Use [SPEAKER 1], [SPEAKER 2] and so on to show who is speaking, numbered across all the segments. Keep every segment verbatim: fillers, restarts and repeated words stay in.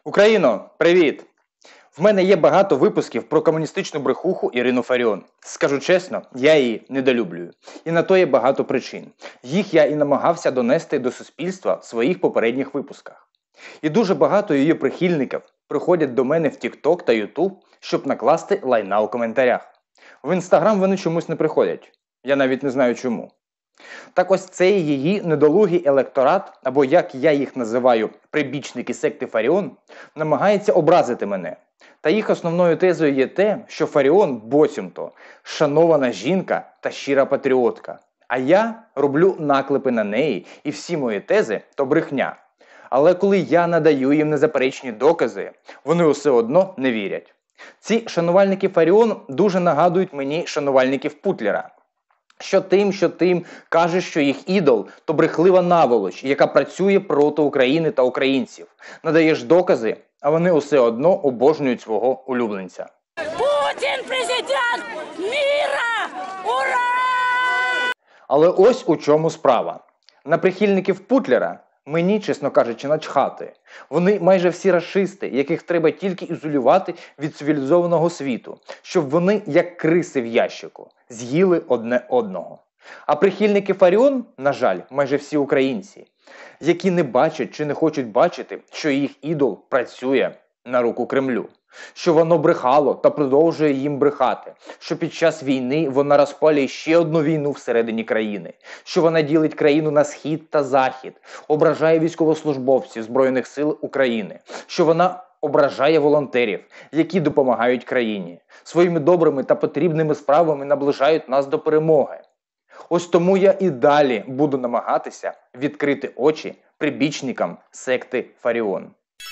[SPEAKER 1] Україно, привіт! В мене є багато випусків про комуністичну брехуху Ірину Фаріон. Скажу чесно, я її недолюблюю. І на то є багато причин. Їх я і намагався донести до суспільства в своїх попередніх випусках. І дуже багато її прихильників приходять до мене в тік-ток та ютуб, щоб накласти лайна у коментарях. В інстаграм вони чомусь не приходять. Я навіть не знаю чому. Так ось цей її недолугий електорат, або як я їх називаю, прибічники секти Фаріон, намагається образити мене. Та їх основною тезою є те, що Фаріон буцімто шанована жінка та щира патріотка. А я роблю наклепи на неї, і всі мої тези – то брехня. Але коли я надаю їм незаперечні докази, вони усе одно не вірять. Ці шанувальники Фаріон дуже нагадують мені шанувальників Путлера. Що тим, що тим каже, що їх ідол – то брехлива наволоч, яка працює проти України та українців. Надаєш докази, а вони усе одно обожнюють свого улюбленця.
[SPEAKER 2] Путін – президент міра! Ура!
[SPEAKER 1] Але ось у чому справа. На прихильників Путлера мені, чесно кажучи, начхати. Вони майже всі рашисти, яких треба тільки ізолювати від цивілізованого світу, щоб вони, як криси в ящику, з'їли одне одного. А прихильники Фаріон, на жаль, майже всі українці, які не бачать чи не хочуть бачити, що їх ідол працює на руку Кремлю, що воно брехало та продовжує їм брехати, що під час війни вона розпалює ще одну війну всередині країни, що вона ділить країну на схід та захід, ображає військовослужбовців Збройних сил України, що вона ображає волонтерів, які допомагають країні, своїми добрими та потрібними справами наближають нас до перемоги. Ось тому я і далі буду намагатися відкрити очі прибічникам секти Фаріон.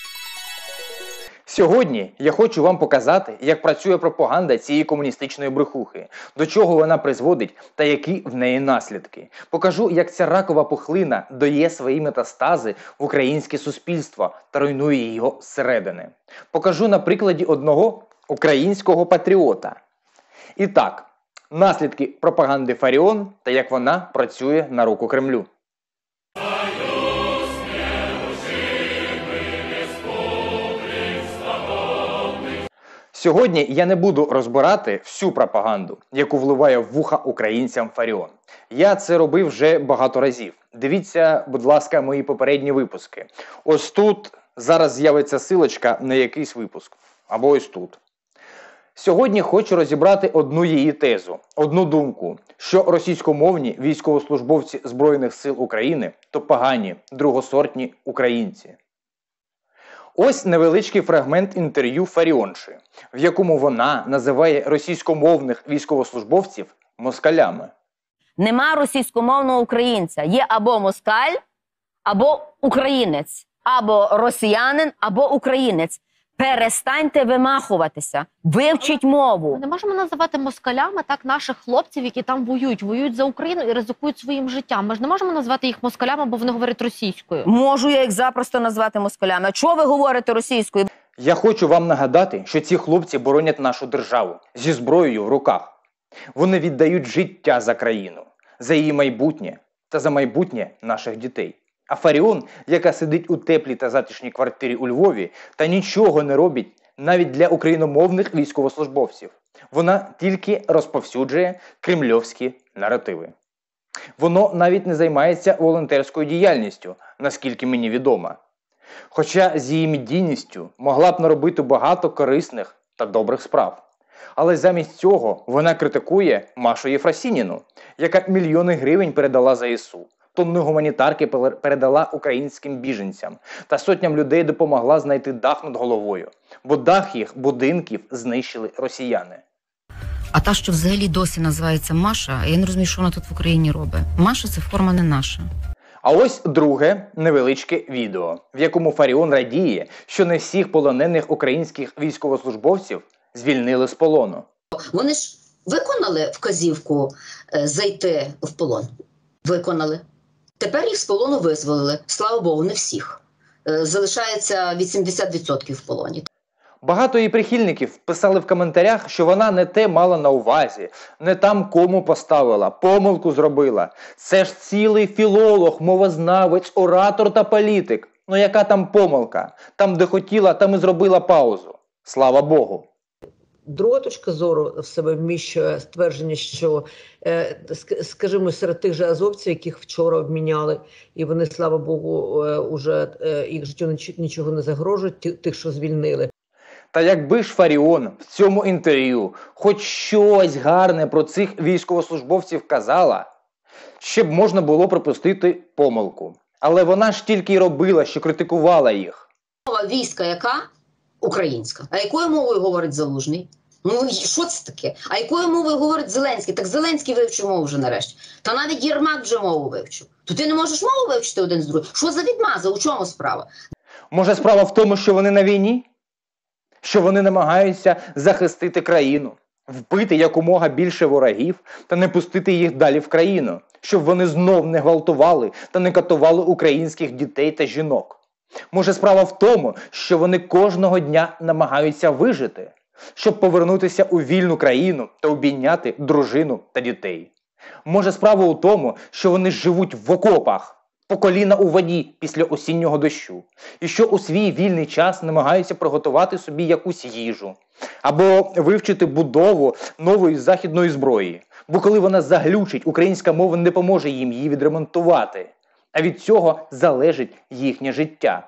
[SPEAKER 1] Сьогодні я хочу вам показати, як працює пропаганда цієї комуністичної брехухи, до чого вона призводить та які в неї наслідки. Покажу, як ця ракова пухлина дає свої метастази в українське суспільство та руйнує його зсередини. Покажу на прикладі одного українського патріота. І так, наслідки пропаганди Фаріон та як вона працює на руку Кремлю. Сьогодні я не буду розбирати всю пропаганду, яку вливає в вуха українцям Фаріон. Я це робив вже багато разів. Дивіться, будь ласка, мої попередні випуски. Ось тут зараз з'явиться силочка на якийсь випуск. Або ось тут. Сьогодні хочу розібрати одну її тезу, одну думку, що російськомовні військовослужбовці Збройних сил України – то погані, другосортні українці. Ось невеличкий фрагмент інтерв'ю Фаріонші, в якому вона називає російськомовних військовослужбовців москалями.
[SPEAKER 3] Нема російськомовного українця. Є або москаль, або українець. Або росіянин, або українець. Перестаньте вимахуватися. Вивчіть мову.
[SPEAKER 4] Ми не можемо називати москалями так наших хлопців, які там воюють. Воюють за Україну і ризикують своїм життям. Ми ж не можемо назвати їх москалями, бо вони говорять російською.
[SPEAKER 3] Можу я їх запросто назвати москалями. А чого ви говорите російською?
[SPEAKER 1] Я хочу вам нагадати, що ці хлопці боронять нашу державу зі зброєю в руках. Вони віддають життя за країну, за її майбутнє та за майбутнє наших дітей. А Фаріон, яка сидить у теплій та затишній квартирі у Львові та нічого не робить навіть для україномовних військовослужбовців, вона тільки розповсюджує кремльовські наративи. Воно навіть не займається волонтерською діяльністю, наскільки мені відомо. Хоча з її медійністю могла б наробити багато корисних та добрих справ. Але замість цього вона критикує Машу Єфросініну, яка мільйони гривень передала ЗСУ. Тонни гуманітарки передала українським біженцям та сотням людей допомогла знайти дах над головою, бо дах їх будинків знищили росіяни.
[SPEAKER 5] А та, що взагалі досі називається Маша, я не розумію, що вона тут в Україні робить. Маша – це форма не наша.
[SPEAKER 1] А ось друге невеличке відео, в якому Фаріон радіє, що не всіх полонених українських військовослужбовців звільнили з полону.
[SPEAKER 6] Вони ж виконали вказівку е, зайти в полон. Виконали. Тепер їх з полону визволили. Слава Богу, не всіх. Е, залишається вісімдесят відсотків в полоні.
[SPEAKER 1] Багато її прихильників писали в коментарях, що вона не те мала на увазі, не там кому поставила, помилку зробила. Це ж цілий філолог, мовознавець, оратор та політик. Ну яка там помилка? Там, де хотіла, там і зробила паузу. Слава Богу.
[SPEAKER 7] Друга точка зору в себе вміщує ствердження, що, е, скажімо, серед тих же азовців, яких вчора обміняли, і вони, слава Богу, е, уже е, їх життю нічого не загрожує, тих, що звільнили.
[SPEAKER 1] Та якби ж Фаріон в цьому інтерв'ю хоч щось гарне про цих військовослужбовців казала, ще б можна було припустити помилку. Але вона ж тільки й робила, що критикувала їх.
[SPEAKER 6] Мова війська яка? Українська. А якою мовою говорить Залужний? Ну, що це таке? А якою мовою говорить Зеленський? Так Зеленський вивчив мову вже нарешті. Та навіть Єрмак вже мову вивчив. То ти не можеш мову вивчити один з другим? Що за відмаза? У чому справа?
[SPEAKER 1] Може, справа в тому, що вони на війні? Що вони намагаються захистити країну, вбити якомога більше ворогів та не пустити їх далі в країну, щоб вони знов не гвалтували та не катували українських дітей та жінок. Може, справа в тому, що вони кожного дня намагаються вижити, щоб повернутися у вільну країну та обійняти дружину та дітей. Може, справа у тому, що вони живуть в окопах, по коліна у воді після осіннього дощу, і що у свій вільний час намагаються приготувати собі якусь їжу, або вивчити будову нової західної зброї, бо коли вона заглючить, українська мова не поможе їм її відремонтувати, а від цього залежить їхнє життя.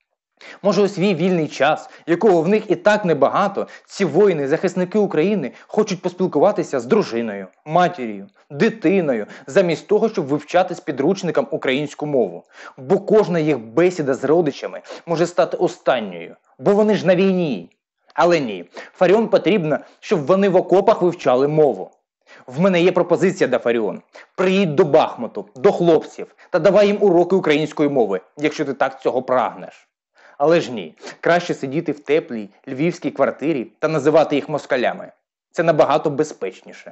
[SPEAKER 1] Може, у свій вільний час, якого в них і так небагато, ці воїни, захисники України хочуть поспілкуватися з дружиною, матір'ю, дитиною, замість того, щоб вивчати з підручником українську мову. Бо кожна їх бесіда з родичами може стати останньою, бо вони ж на війні. Але ні, Фаріон потрібно, щоб вони в окопах вивчали мову. В мене є пропозиція до Фаріон. Приїдь до Бахмуту, до хлопців та давай їм уроки української мови, якщо ти так цього прагнеш. Але ж ні, краще сидіти в теплій львівській квартирі та називати їх москалями. Це набагато безпечніше.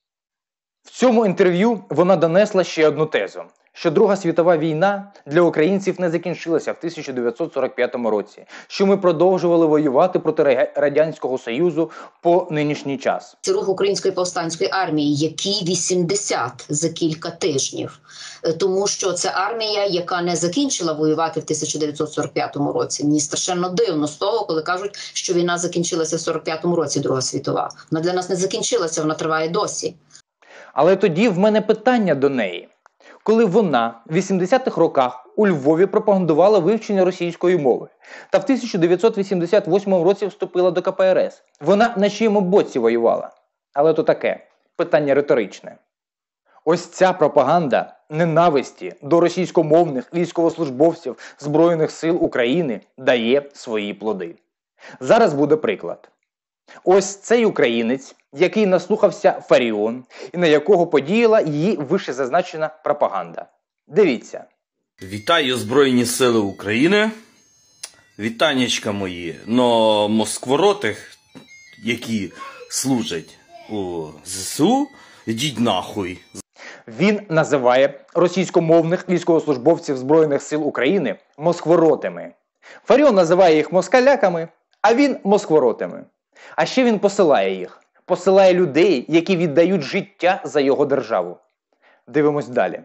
[SPEAKER 1] В цьому інтерв'ю вона донесла ще одну тезу, що Друга світова війна для українців не закінчилася в тисяча дев'ятсот сорок п'ятому році, що ми продовжували воювати проти Радянського Союзу по нинішній час.
[SPEAKER 6] Це рух Української повстанської армії, який вісімдесят за кілька тижнів. Тому що це армія, яка не закінчила воювати в тисяча дев'ятсот сорок п'ятому році. Мені страшенно дивно з того, коли кажуть, що війна закінчилася в сорок п'ятому році, Друга світова. Вона для нас не закінчилася, вона триває досі.
[SPEAKER 1] Але тоді в мене питання до неї. Коли вона в вісімдесятих роках у Львові пропагандувала вивчення російської мови, та в тисяча дев'ятсот вісімдесят восьмому році вступила до ка пе ер ес, вона на чиєму боці воювала? Але то таке, питання риторичне. Ось ця пропаганда ненависті до російськомовних військовослужбовців Збройних сил України дає свої плоди. Зараз буде приклад. Ось цей українець, який наслухався Фаріон, і на якого подіяла її вищезазначена пропаганда. Дивіться.
[SPEAKER 8] Вітаю Збройні Сили України. Вітаннячка мої. Но москворотих, які служать у зе се у, йдіть нахуй.
[SPEAKER 1] Він називає російськомовних військовослужбовців Збройних сил України москворотами. Фаріон називає їх москаляками, а він москворотами. А ще він посилає їх. Посилає людей, які віддають життя за його державу. Дивимось далі.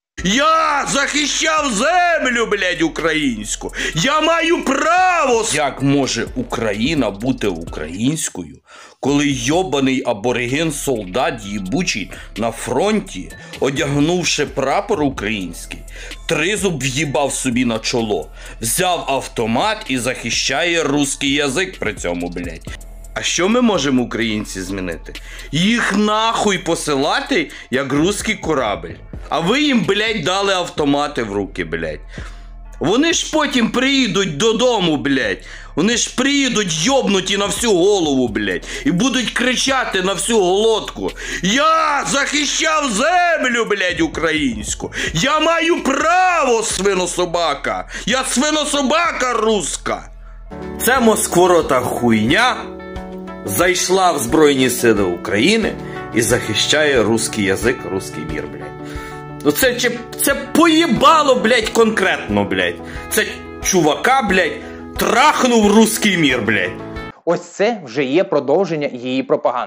[SPEAKER 8] Я захищав землю, блядь, українську. Я маю право. Як може Україна бути українською, коли йобаний абориген-солдат їбучий на фронті, одягнувши прапор український, тризуб в'їбав собі на чоло, взяв автомат і захищає русський язик при цьому, блядь. А що ми можемо, українці, змінити? Їх нахуй посилати, як русський корабель. А ви їм, блядь, дали автомати в руки, блядь. Вони ж потім приїдуть додому, блядь. Вони ж приїдуть йобнуті на всю голову, блядь. І будуть кричати на всю глотку. Я захищав землю, блядь, українську. Я маю право, свинособака. Я свинособака руска. Це москворота хуйня зайшла в Збройні Сили України і захищає русський язик, русський мір, блядь. Ну це, це, це поїбало, блядь, конкретно, блядь. Це чувака, блядь, трахнув русський мір, блядь.
[SPEAKER 1] Ось це вже є продовження її пропаганди.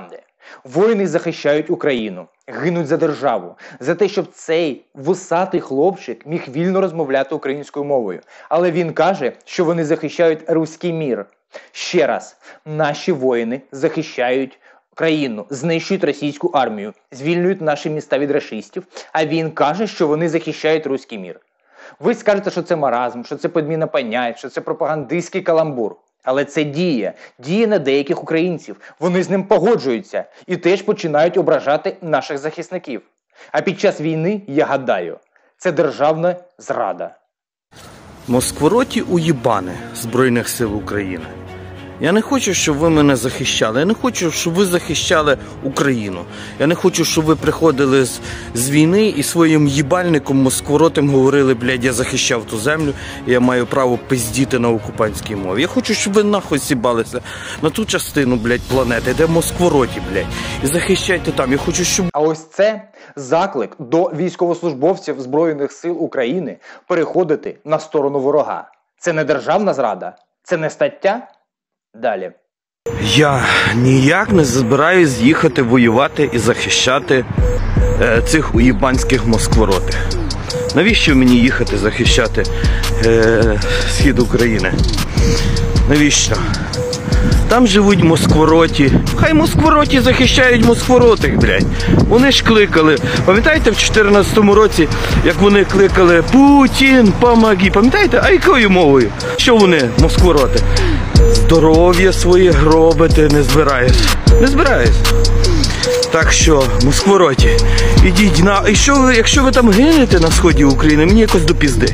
[SPEAKER 1] Воїни захищають Україну, гинуть за державу, за те, щоб цей вусатий хлопчик міг вільно розмовляти українською мовою. Але він каже, що вони захищають руський мір. Ще раз, наші воїни захищають країну, знищують російську армію, звільнюють наші міста від рашистів, а він каже, що вони захищають руський мір. Ви скажете, що це маразм, що це підміна понять, що це пропагандистський каламбур. Але це діє. Діє на деяких українців. Вони з ним погоджуються і теж починають ображати наших захисників. А під час війни, я гадаю, це державна зрада.
[SPEAKER 8] Москвороті уїбани Збройних сил України. Я не хочу, щоб ви мене захищали. Я не хочу, щоб ви захищали Україну. Я не хочу, щоб ви приходили з, з війни і своїм їбальником москворотим говорили, блядь, я захищав ту землю, і я маю право пиздіти на окупантській мові. Я хочу, щоб ви нахуй сібалися на ту частину, блядь, планети, де москвороті, блядь, і захищайте там. Я хочу, щоб...
[SPEAKER 1] А ось це заклик до військовослужбовців Збройних сил України переходити на сторону ворога. Це не державна зрада? Це не стаття? Далі.
[SPEAKER 8] Я ніяк не збираюсь їхати воювати і захищати е, цих уїбанських москворотих. Навіщо мені їхати захищати е, схід України? Навіщо? Там живуть москвороті. Хай москвороті захищають москворотих, блядь. Вони ж кликали. Пам'ятаєте в чотирнадцятому році, як вони кликали «Путін, помоги». Пам'ятаєте? А якою мовою? Що вони, москвороти? Здоров'я своє гробити не збираюсь. Не збираюсь. Так що, москвороті, ідіть на... І що ви, якщо ви там гинете на сході України, мені якось до пізди.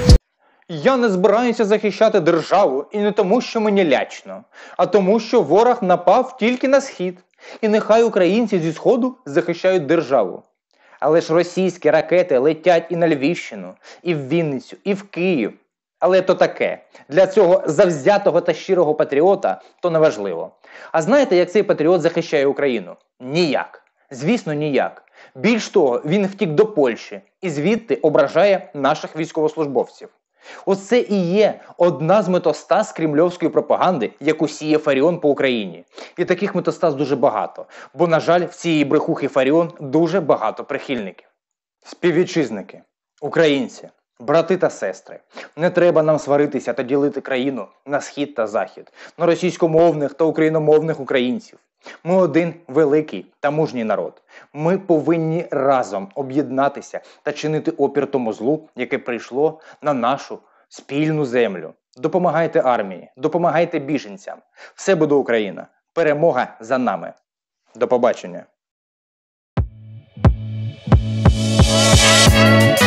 [SPEAKER 1] Я не збираюся захищати державу і не тому, що мені лячно, а тому, що ворог напав тільки на схід. І нехай українці зі сходу захищають державу. Але ж російські ракети летять і на Львівщину, і в Вінницю, і в Київ. Але то таке. Для цього завзятого та щирого патріота то неважливо. А знаєте, як цей патріот захищає Україну? Ніяк. Звісно, ніяк. Більш того, він втік до Польщі і звідти ображає наших військовослужбовців. Ось це і є одна з метастаз кремльовської пропаганди, яку сіє Фаріон по Україні. І таких метастаз дуже багато, бо, на жаль, в цієї брехухи Фаріон дуже багато прихильників. Співвітчизники, українці, брати та сестри, не треба нам сваритися та ділити країну на схід та захід, на російськомовних та україномовних українців. Ми один великий та мужній народ. Ми повинні разом об'єднатися та чинити опір тому злу, яке прийшло на нашу спільну землю. Допомагайте армії, допомагайте біженцям. Все буде Україна. Перемога за нами. До побачення.